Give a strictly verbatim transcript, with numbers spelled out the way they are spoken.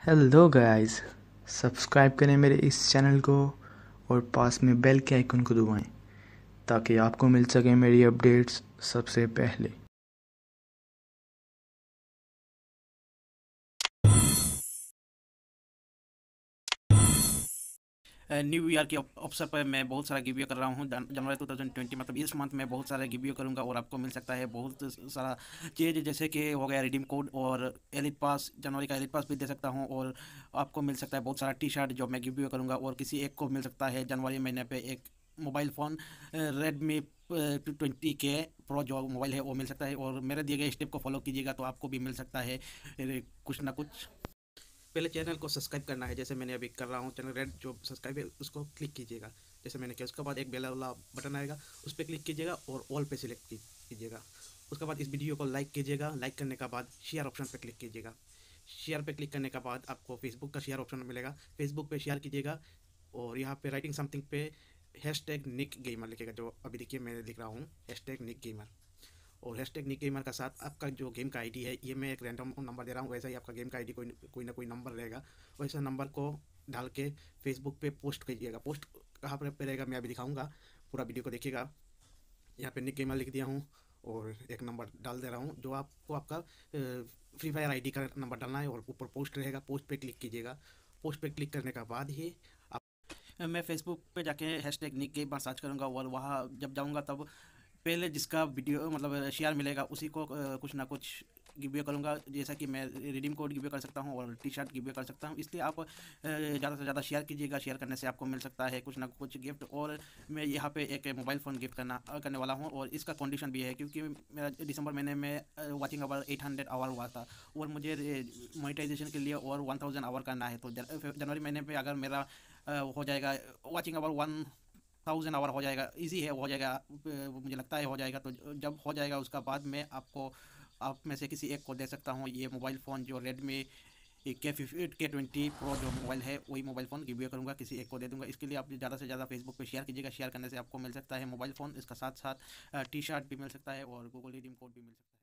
Hello guys, subscribe करें मेरे इस चैनल को और पास में बेल के आइकन को दबाएं ताकि आपको मिल सके मेरी अपडेट्स सबसे पहले। न्यू ईयर के अवसर पर मैं बहुत सारा गिव कर रहा हूँ। जनवरी टू थाउजेंड ट्वेंटी मतलब इस मंथ में बहुत सारा गिव करूँगा और आपको मिल सकता है बहुत सारा चीज़, जैसे कि हो गया रिडीम कोड और एलिट पास। जनवरी का एलिट पास भी दे सकता हूँ और आपको मिल सकता है बहुत सारा टी शर्ट जो मैं गिव करूँगा। और किसी एक को मिल सकता है जनवरी महीने पे एक mobile phone Redmi twenty K pro जो मोबाइल है वो मिल सकता है। और मेरे दिए गए स्टेप को फॉलो कीजिएगा तो आपको भी मिल सकता है कुछ ना कुछ। पहले चैनल को सब्सक्राइब करना है, जैसे मैंने अभी कर रहा हूँ। चैनल रेड जो सब्सक्राइब है उसको क्लिक कीजिएगा, जैसे मैंने किया। उसके बाद एक बेल वाला बटन आएगा, उस पर क्लिक कीजिएगा और ऑल पे सिलेक्ट कीजिएगा। उसके बाद इस वीडियो को लाइक कीजिएगा। लाइक करने के बाद शेयर ऑप्शन पर क्लिक कीजिएगा। शेयर पे क्लिक करने के बाद आपको फेसबुक का शेयर ऑप्शन मिलेगा, फेसबुक पे शेयर कीजिएगा। और यहाँ पे राइटिंग समथिंग पे हैश टैग निक गेमर लिखेगा, जो अभी देखिए मैं लिख रहा हूँ हैश टैग निक गेमर। और हैश टैग निक गेमर का साथ आपका जो गेम का आईडी है, ये मैं एक रैंडम नंबर दे रहा हूँ, वैसा ही आपका गेम का आईडी कोई कोई ना कोई नंबर रहेगा। वैसा नंबर को डाल के फेसबुक पे पोस्ट कीजिएगा। पोस्ट कहाँ पर पे रहेगा मैं अभी दिखाऊंगा, पूरा वीडियो को देखिएगा। यहाँ पे निक गेमर लिख दिया हूँ और एक नंबर डाल दे रहा हूँ, जो आपको आपका फ्री फायर आईडी का नंबर डालना है। और ऊपर पोस्ट रहेगा, पोस्ट पे क्लिक कीजिएगा। पोस्ट पे क्लिक करने के बाद ही आप मैं फेसबुक पे जाके hashtag Nick gamer search करूँगा और वहाँ जब जाऊँगा तब पहले जिसका वीडियो मतलब शेयर मिलेगा उसी को कुछ ना कुछ गिव करूँगा। जैसा कि मैं रिडीम कोड गिव कर सकता हूँ और टी शर्ट गिव कर सकता हूँ, इसलिए आप ज़्यादा से ज़्यादा शेयर कीजिएगा। शेयर करने से आपको मिल सकता है कुछ ना कुछ गिफ्ट। और मैं यहाँ पे एक मोबाइल फ़ोन गिफ्ट करना करने वाला हूँ और इसका कंडीशन भी है, क्योंकि मेरा दिसंबर महीने में watching hour eight hundred hour हुआ था और मुझे मोनेटाइजेशन के लिए और वन थाउजेंड आवर करना है। तो जनवरी महीने पर अगर मेरा हो जाएगा watching hour one thousand hour हो जाएगा, इजी है, हो जाएगा, मुझे लगता है हो जाएगा। तो जब हो जाएगा उसका बाद में आपको आप में से किसी एक को दे सकता हूँ ये मोबाइल फ़ोन, जो Redmi K fifty K twenty pro जो मोबाइल है, वही मोबाइल फ़ोन गिव करूँगा, किसी एक को दे दूँगा। इसके लिए आप ज़्यादा से ज़्यादा फेसबुक पे शेयर कीजिएगा। शेयर करने से आपको मिल सकता है मोबाइल फ़ोन, इसका साथ साथ टी शर्ट भी मिल सकता है और गूगल रिडीम कोड भी मिल सकता है।